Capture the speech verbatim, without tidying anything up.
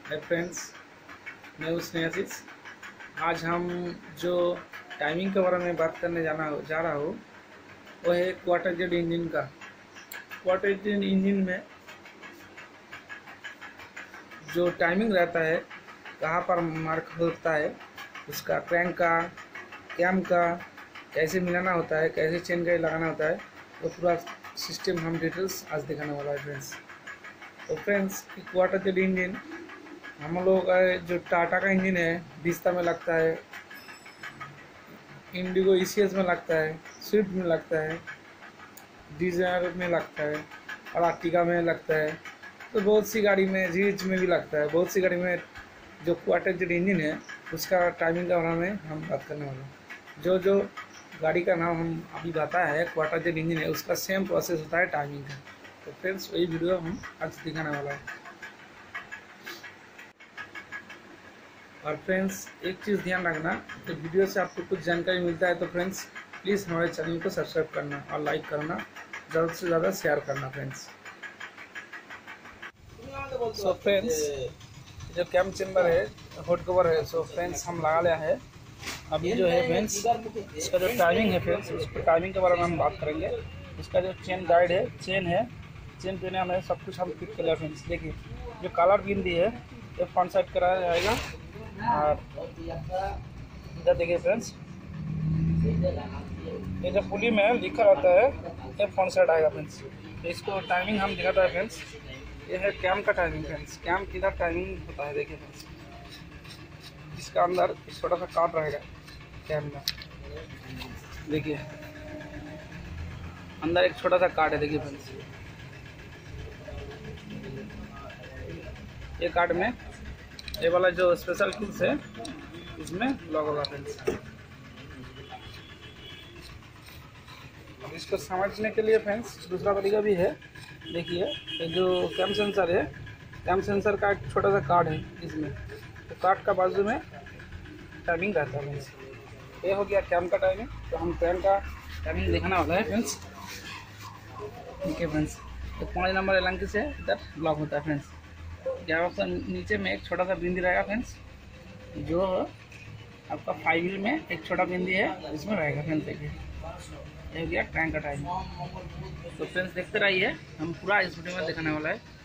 Hi friends, मैं हूँ स्नेहाशीष। आज हम जो टाइमिंग के बारे में बात करने जाना हो जा रहा हूँ वो है क्वार्टर जेट इंजन का। क्वार्टर जेट इंजन में जो टाइमिंग रहता है, कहाँ पर मार्क होता है, उसका क्रैंक का, कैम का कैसे मिलाना होता है, कैसे चेन गाइड लगाना होता है, वो पूरा सिस्टम हम डिटेल्स आज दिखाने वाला है फ्रेंड्स। तो फ्रेंड्स, क्वार्टर जेट इंजन हम लोग का जो टाटा का इंजन है विस्ता में लगता है, इंडिगो ईसीएस में लगता है, स्विफ्ट में लगता है, डिजायर में लगता है और आर्टिका में लगता है। तो बहुत सी गाड़ी में, जीच में भी लगता है। बहुत सी गाड़ी में जो क्वार्टर जेट इंजन है उसका टाइमिंग के बारे में हम बात करने वाले हैं। जो जो गाड़ी का नाम हम अभी बताया है क्वार्टर जेट इंजन है, उसका सेम प्रोसेस होता है टाइमिंग का। तो फ्रेंड्स, वही वीडियो हम आज दिखाने वाला है। और फ्रेंड्स, एक चीज़ ध्यान रखना, तो वीडियो से आपको कुछ जानकारी मिलता है तो फ्रेंड्स प्लीज़ हमारे चैनल को सब्सक्राइब करना और लाइक करना, ज़्यादा से ज़्यादा शेयर करना फ्रेंड्स। सो फ्रेंड्स, जो कैम चेम्बर है, हॉट कवर है, सो फ्रेंड्स हम लगा लिया है। अभी जो है फ्रेंड्स, इसका जो टाइमिंग है फ्रेंड्स, उसको टाइमिंग के बारे में हम बात करेंगे। इसका जो चेन गाइड है, चेन है, चेन पे हमें सब कुछ हम फिट कर लिया फ्रेंड्स। देखिए, जो कलर बिंदी है ये फ्रंट साइड कराया जाएगा। और इधर देखिए फ्रेंड्स, ये जो पुली में लिखा रहता है ये फ्रंट साइड आएगा फ्रेंड्स। तो इसको टाइमिंग हम दिखाता है फ्रेंड्स। ये है कैम का टाइमिंग फ्रेंड्स। कैम किधर टाइमिंग होता है देखिए फ्रेंड्स, इसका अंदर छोटा सा कार्ड रहेगा कैम का। देखिए अंदर एक छोटा सा कार्ड है, देखिए फ्रेंड्स। ये कार्ड में ये वाला जो स्पेशल किल्स है इसमें लॉक होगा फ्रेंड्स। अब इसको समझने के लिए फ्रेंड्स दूसरा तरीका भी है। देखिए, ये जो कैम सेंसर है, कैम सेंसर का एक छोटा सा कार्ड है इसमें, तो कार्ड का बाजू में टाइमिंग रहता है फ्रेंड्स। ये हो गया कैम का टाइमिंग। तो हम कैम का टाइमिंग दिखाने वाला है फ्रेंड्स। ठीक है फ्रेंड्स, तो पाँच नंबर एलंकी से इधर ब्लॉक होता है फ्रेंड्स। यहाँ पर नीचे में एक छोटा सा बिंदी रहेगा फ्रेंड्स, जो आपका फाइव व्हील में एक छोटा बिंदी है इसमें रहेगा फ्रेंड्स। देखिए, ये हो गया क्रैंक का टाइम। तो फ्रेंड्स देखते रहिए, हम पूरा इस वीडियो में दिखाने वाला है।